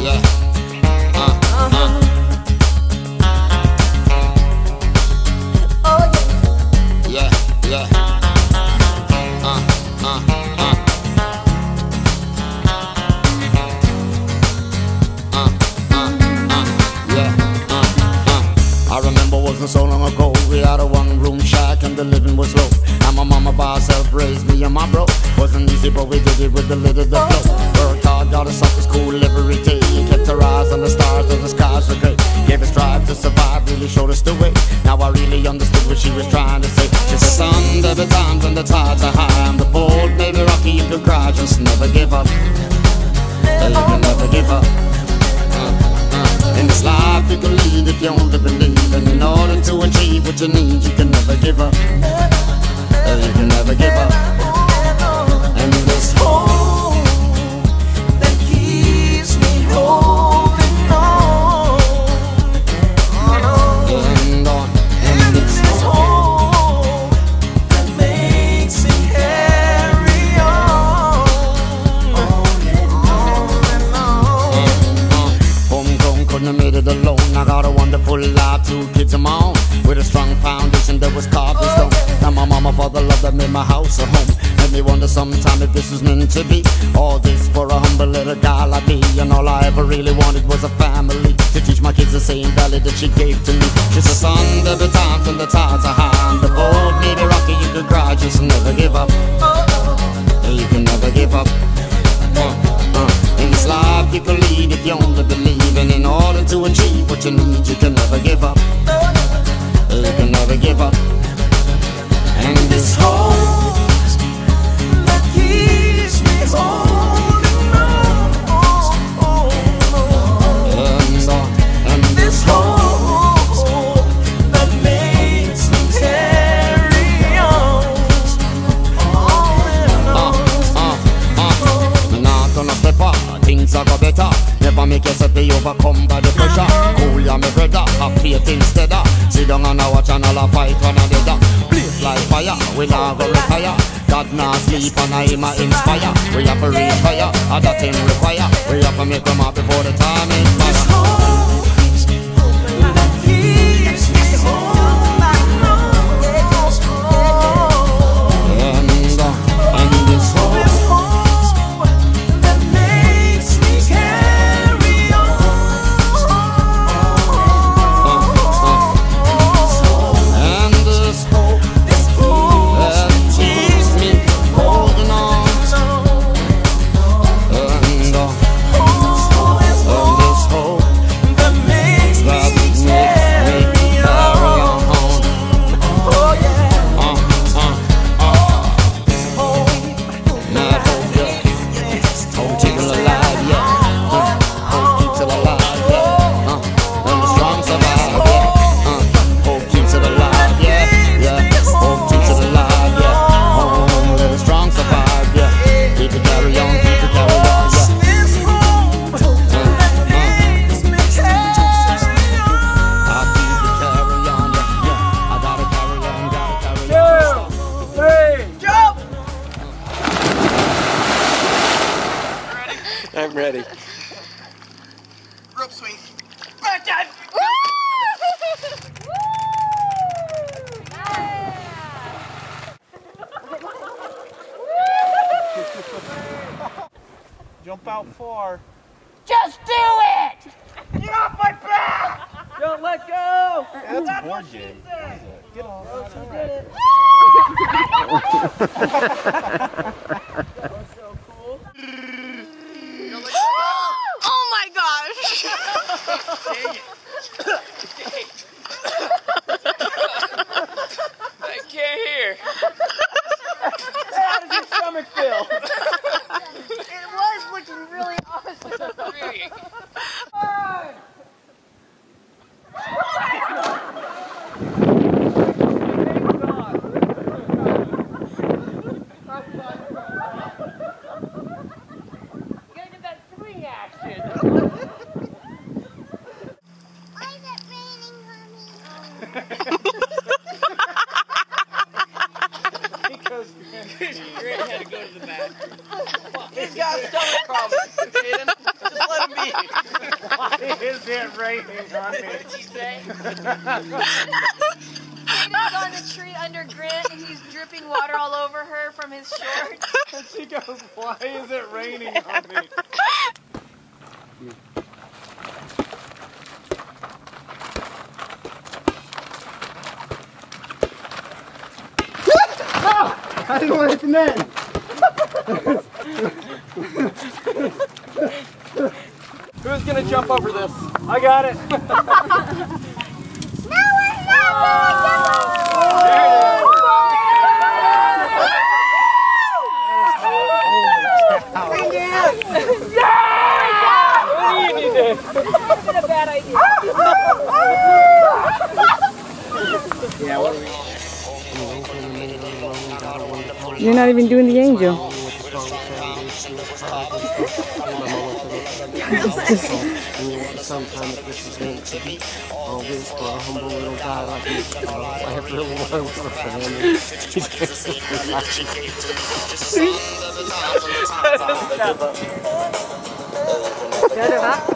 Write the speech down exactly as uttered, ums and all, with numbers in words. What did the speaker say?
yeah. Uh, uh. Oh yeah, yeah. Uh, uh, uh. Uh, uh, uh, yeah, uh, uh. I remember wasn't so long ago, we had a one-room shack and the living was low. And my mama by herself raised me and my bro. Wasn't easy, but we did it with the lid of the flow. Worked hard, got us off to school every day. Kept our eyes on the stars till the skies were gray. Gave us drive to survive, really showed us the way. Now I really understood what she was trying to say. She said, son, there be times when the tides are high and the boat may be rocky, you could cry, just never give up. You can never give up. In this life you can lead if you only believe. And in order to achieve what you need, you can never give up. You can never give up. And this hope that keeps me holding on, and on. and this hope that makes me carry on, on and on. Homegrown, couldn't have made it alone. I got a wonderful life, two kids of my own, with a strong foundation that was carved in stone. And my mama for the love that made my house a home. Made me wonder sometime if this was meant to be. All this for a humble little guy like me. And all I ever really wanted was a family, to teach my kids the same value that she gave to me. She said, son, there be times when the tides are high and the boat may be rocky, you could cry, just never give up. You can never give up. uh, uh. In this life you can lead if you only believe. And in order to achieve what you need, you can never give up. You can never give up. And this hope that keeps me holding on, and, uh, and this hope that makes me carry on, on uh, uh, uh. Not gonna step up, things are go better. Never make yourself be overcome by the pressure. Cool ya me brother, have faith instead of sit down and watch another fight one another. Blaze like fire, we not go retire. God not sleep and I him a inspire. We have to reach fire, other thing require. We have to make them up before the time expire. I'm ready. Rope swing. Back dive. Jump out far. Just do it! Get off my back! Don't let go! Yeah, that's a board game. Get off. You did it. That was so cool. Oh my gosh! Dang it. I can't hear. How does your stomach feel? It was looking really awesome. Grant had to go to the bathroom. He's got stomach problems, Jaden. Just let him be. it raining on me? What did you say? Katie's on the tree under Grant and he's dripping water all over her from his shorts. And she goes, why is it raining on me? I didn't want to hit the net. Who's gonna jump over this? I got it. You're not even doing the angel. Sometimes this is meant to be. Always for a humble little guy like me. I have really learned from family. Good enough.